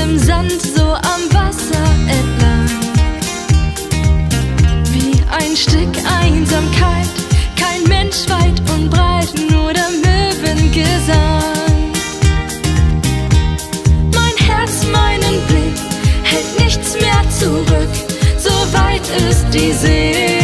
im Sand, so am Wasser entlang. Wie ein Stück Einsamkeit, kein Mensch weit und breit, nur der Möwengesang. Mein Herz, meinen Blick, hält nichts mehr zurück, so weit ist die See.